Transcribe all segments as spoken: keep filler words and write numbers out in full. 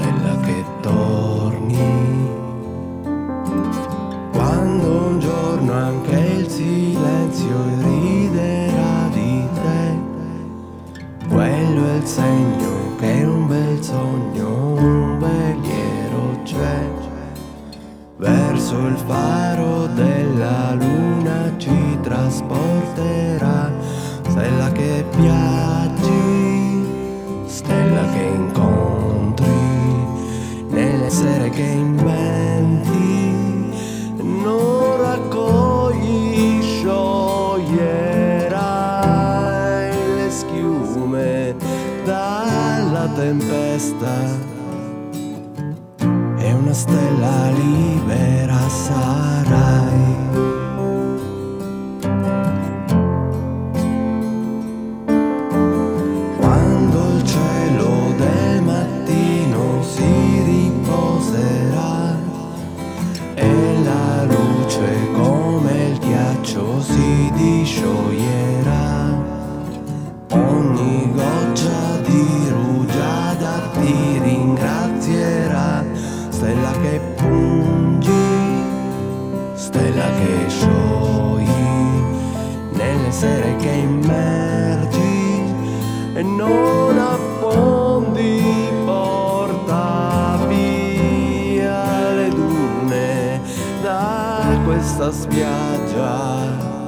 stella che torni, quando un giorno anche il silenzio riderà di te. Quello è il segno che un bel sogno, un veliero c'è. Verso il faro della luna ci trasporterà. Stella che viaggi, stella che incontri, nelle sere che inventi, non raccogli, scioglierai le schiume dalla tempesta. E una stella libera sarai. Quando il cielo del mattino si riposerà e la luce come il ghiaccio si discioglierà, ogni goccia di rugiada ti ringrazierà. Stella che pungi, stella che sciogli, nelle sere che immergi e non affondi, porta via le dune da questa spiaggia.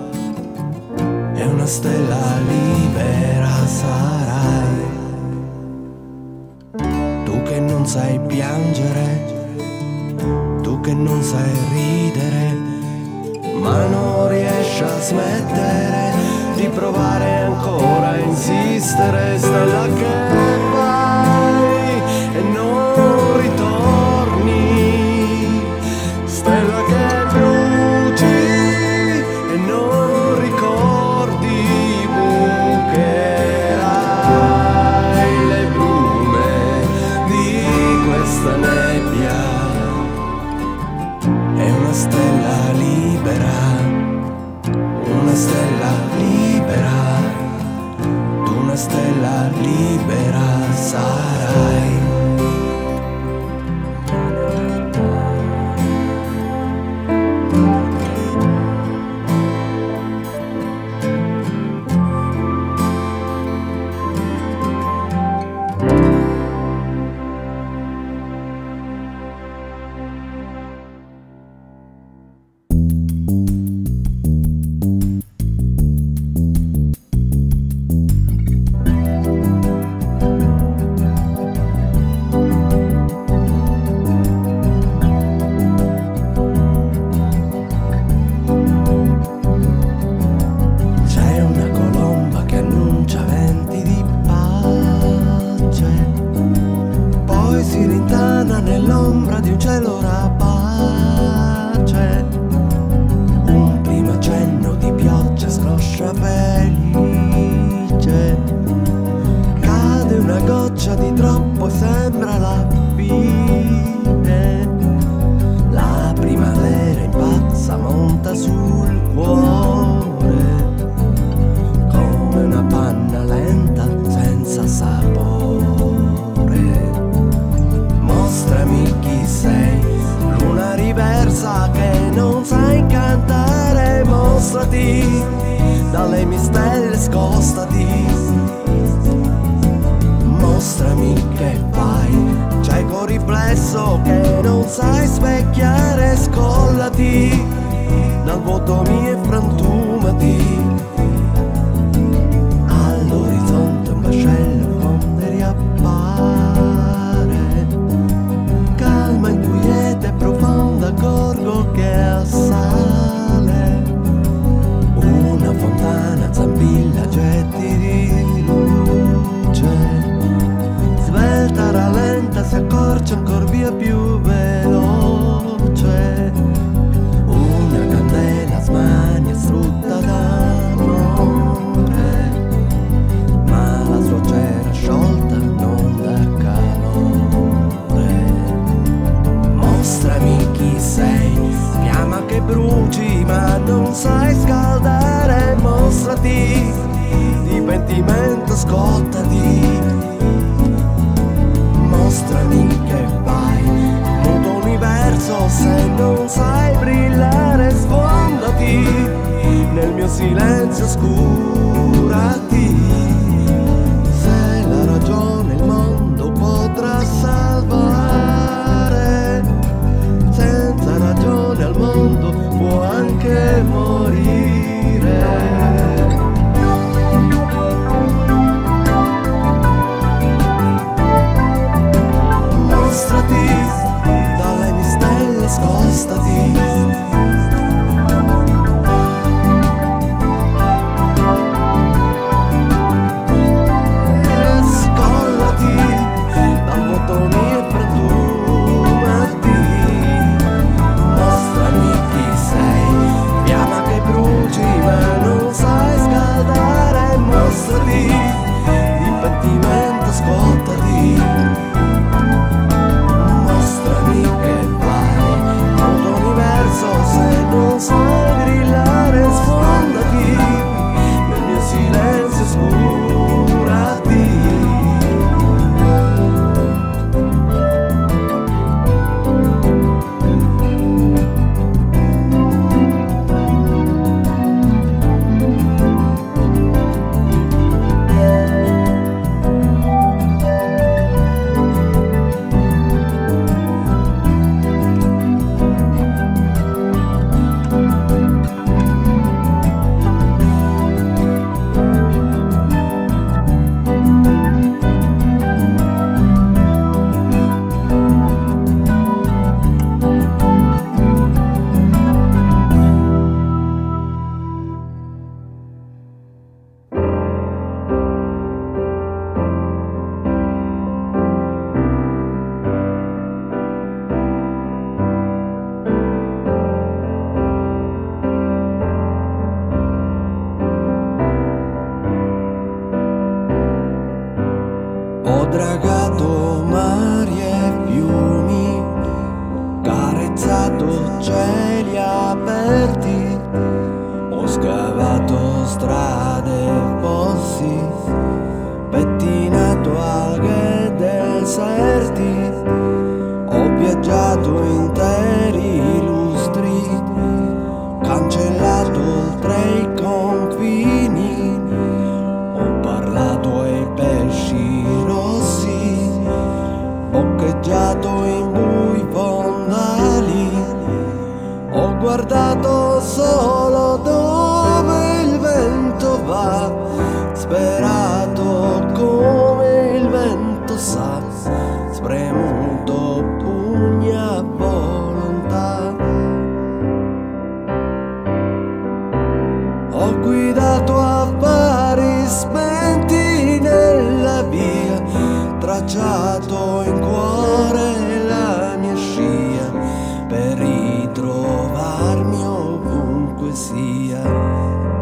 E una stella libera sarai. Tu che non sai piangere, tu che non sai ridere, ma non riesci a smettere di provare ancora a insistere. Stella che vai e non ritorni, stella che bruci e non ricordi, bucherai le brume di questa nebbia. È una stella libera, una stella libera, tu una stella libera sarai. Si rintana nell'ombra di un cielo rapace, un primo accenno di pioggia scroscia felice, cade una goccia di troppo e sembra la fine. La primavera impazza, monta sul cuore come una panna lenta senza sapore. Mostrami chi sei, luna riversa che non sai cantare. Mostrati, dalle mie stelle scostati. Mostrami che fai, cieco riflesso che non sai specchiare. Scollati, dal vuoto mio e frantumati. All'orizzonte un vascello fonde riappare, calma inquieta e profonda, accorgo che assale. Una fontana zampilla getti di luce, svelta rallenta, si accorcia ancor via più veloce. Una candela smania strutta d'amore, ma la sua cera sciolta non dà calore. Mostrami chi sei, fiamma che bruci ma non sai scaldare. Mostrati, di pentimento scottati. Mostrami che silenzio oscurati. Se la ragione il mondo potrà salvare, senza ragione al mondo può anche morire. Mostrati, dalle mie stelle scostati. Ho dragato mari e fiumi, carezzato cieli aperti, ho scavato strade e fossi, pettinato alghe e deserti, ho viaggiato interi lustri, cancellato oltre i confini, ho parlato ai pesci rossi, boccheggiato in bui fondali, ho guardato solo dove il vento va, sperato come il vento sa, spremuto pugni a volontà. Ho guidato affari spenti nella via, tracciato in cuore la mia scia, per ritrovarmi ovunque sia.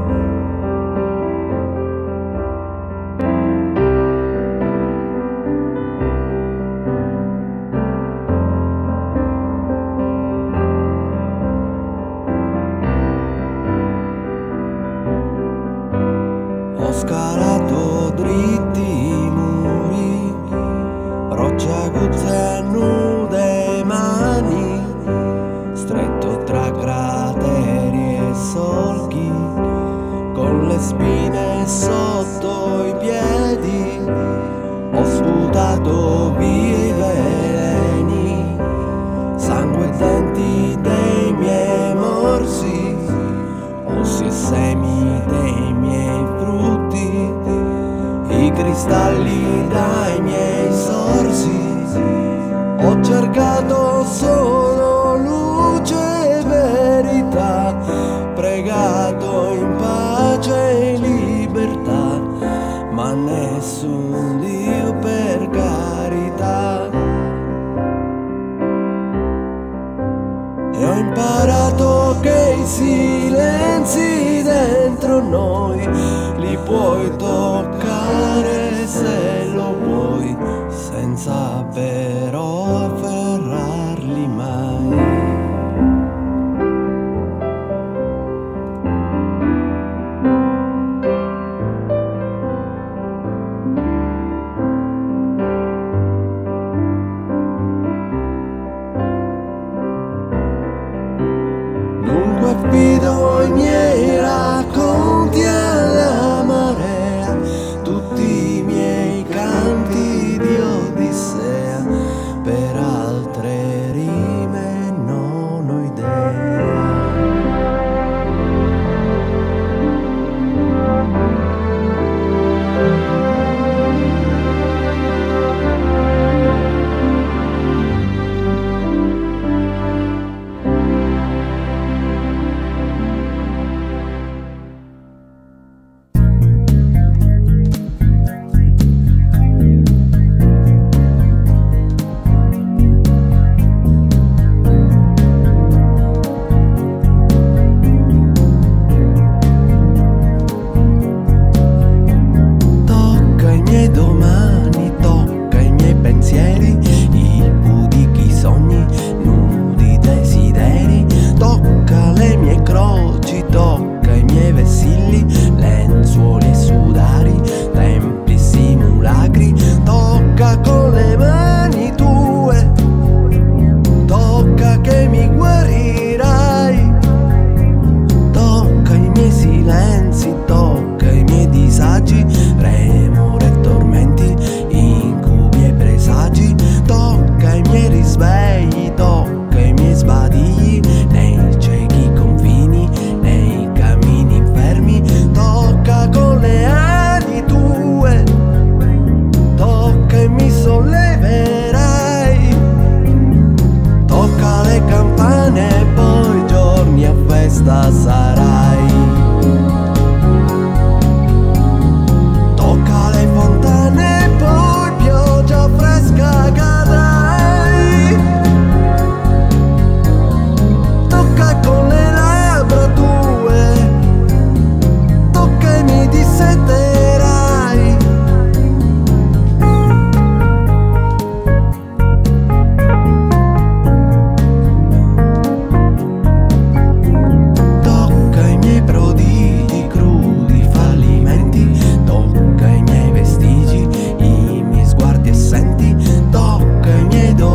Ho scalato dritti i muri, rocce aguzze e nude mani, stretto tra crateri e solchi, con le spine sotto i piedi, ho sputato via i veleni, sangue e denti dei miei morsi, ossi e semi dei miei frutti, i cristalli dai miei sorsi. Ho cercato solo luce e verità, pregato in pace e libertà, ma nessun Dio per carità. E ho imparato che i silenzi dentro noi li puoi toccare se lo vuoi, senza però afferrarli mai. Affido i miei racconti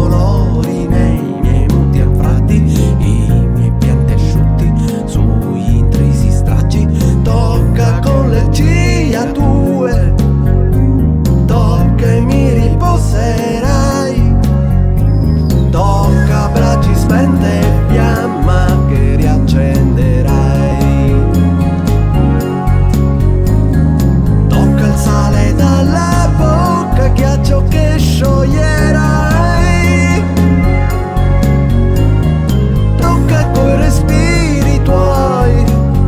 colori nei miei muti anfratti, i miei pianti asciutti sugli intrisi stracci. Tocca con le ciglia tue, tocca e mi riposerai, tocca bracci spente e fiamma che riaccenderai, tocca il sale dalla bocca, ghiaccio che scioglierai, tocca coi respiri tuoi,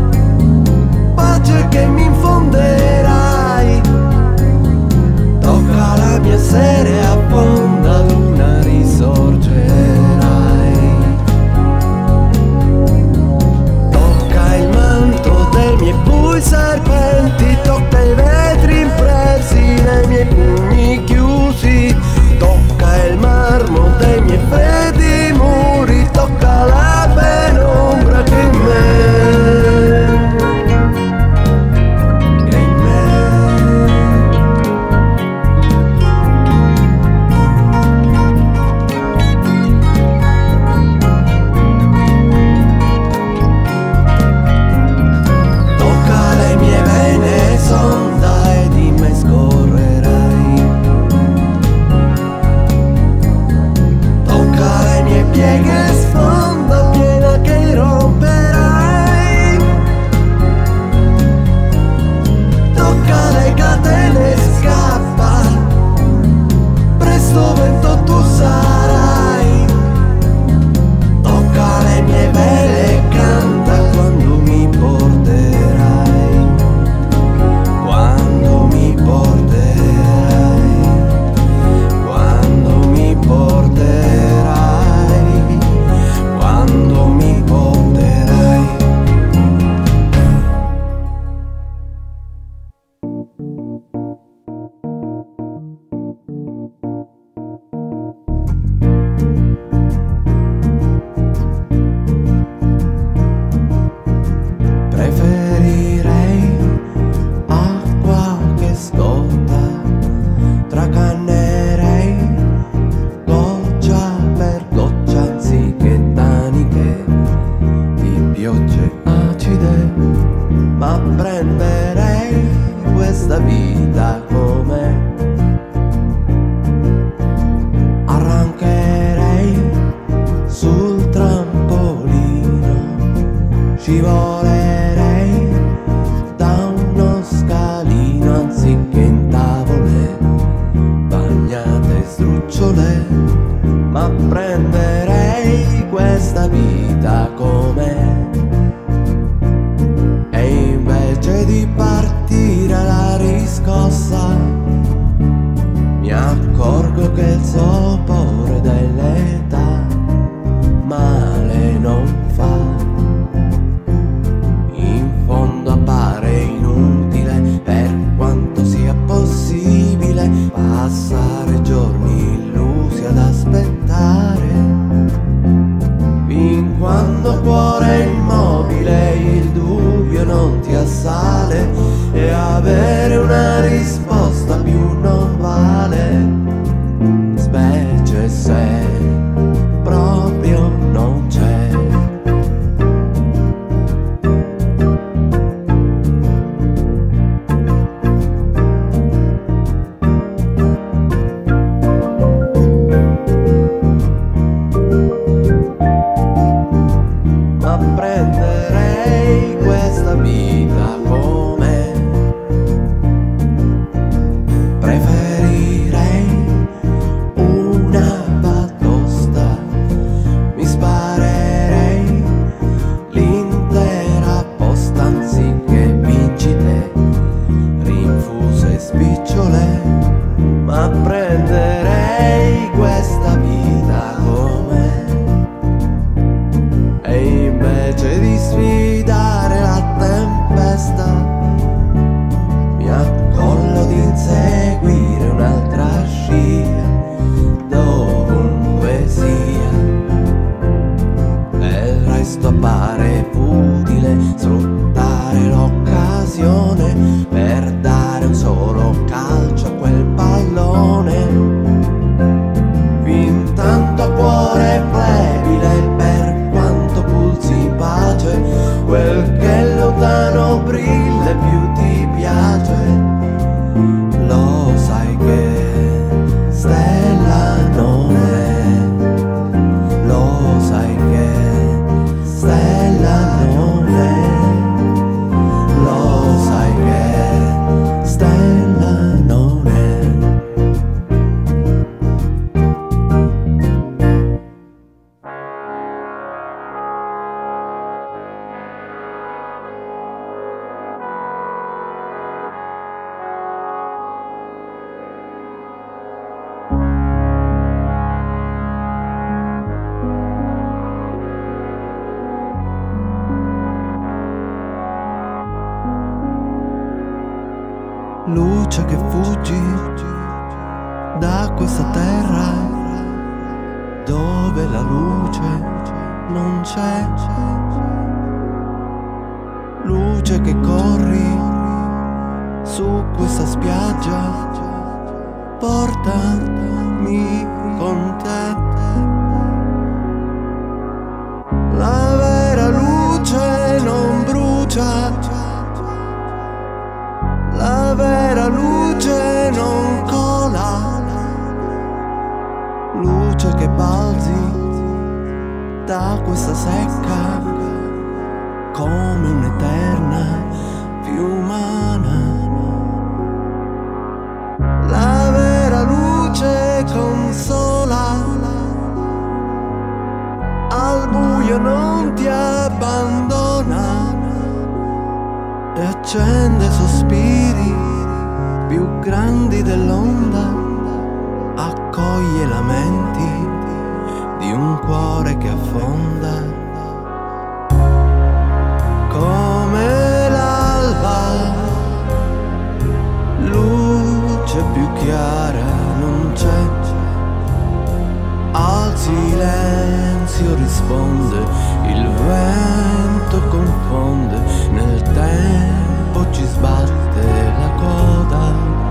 pace che mi infonderai, tocca la mia sere affonda luna risorgerai, tocca il manto dei miei bui serpenti, tocca i vetri impresi nei miei pugni chiusi, tocca il marmo dei miei freddi muri, tocca la penombra che in me, che in me. Tocca le mie vene sonda e di me scorrerai, tocca le mie pieghe sfonda piena che romperai, tocca le catene scappa, presto vento tu sarai, tocca le mie vele canta quando mi porterai, quando mi porterai, quando mi porterai, quando mi porterai. Preferirei acqua che scotta, tracannerei goccia per goccia anziché taniche di piogge acide, ma prenderei questa vita com'è, arrancherei sul trampolino, scivolerei da uno scalino anziché in tavole bagnate e sdrucciole, ma prenderei questa vita com'è, e invece di partire alla riscossa mi accorgo che il sopore dell'età male non fa, in fondo appare inutile per quanto sia possibile passare giorni illusi ad aspettare, fin quando cuore in quanto cuore flebile, per quanto pulsi in pace, quel che lontano brilla e più ti piace. Lo sai che stella non è, lo sai che stella non è, lo sai che stella non è. Luce che fuggi da questa terra dove la luce non c'è. Luce che corri su questa spiaggia, portami con te. La vera luce non brucia, la vera luce non cola, luce che balzi da questa secca come un'eterna fiumana. La vera luce consola, al buio non ti abbandona e accende sospiri più grandi dell'onda, accoglie lamenti di un cuore che affonda. Come l'alba, luce più chiara non c'è, al silenzio risponde, il vento confonde, nel tempo ci sbatte la coda.